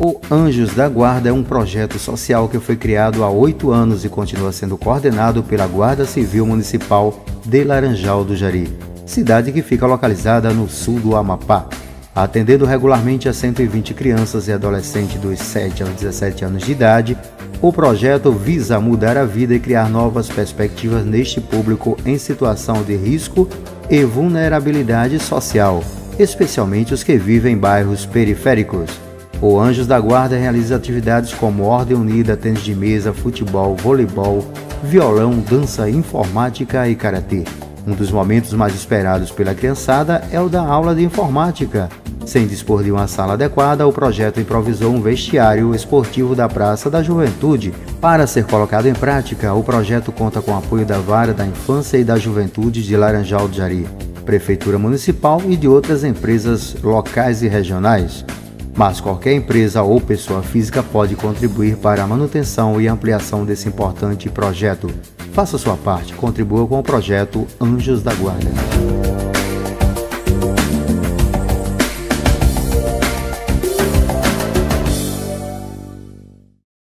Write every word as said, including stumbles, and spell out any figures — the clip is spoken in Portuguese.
O Anjos da Guarda é um projeto social que foi criado há oito anos e continua sendo coordenado pela Guarda Civil Municipal de Laranjal do Jari, cidade que fica localizada no sul do Amapá, atendendo regularmente a cento e vinte crianças e adolescentes dos sete aos dezessete anos de idade. O projeto visa mudar a vida e criar novas perspectivas neste público em situação de risco e vulnerabilidade social, especialmente os que vivem em bairros periféricos. O Anjos da Guarda realiza atividades como ordem unida, tênis de mesa, futebol, voleibol, violão, dança, informática e karatê. Um dos momentos mais esperados pela criançada é o da aula de informática. Sem dispor de uma sala adequada, o projeto improvisou um vestiário esportivo da Praça da Juventude. Para ser colocado em prática, o projeto conta com o apoio da Vara da Infância e da Juventude de Laranjal do Jari, Prefeitura Municipal e de outras empresas locais e regionais. Mas qualquer empresa ou pessoa física pode contribuir para a manutenção e ampliação desse importante projeto. Faça sua parte, contribua com o projeto Anjos da Guarda.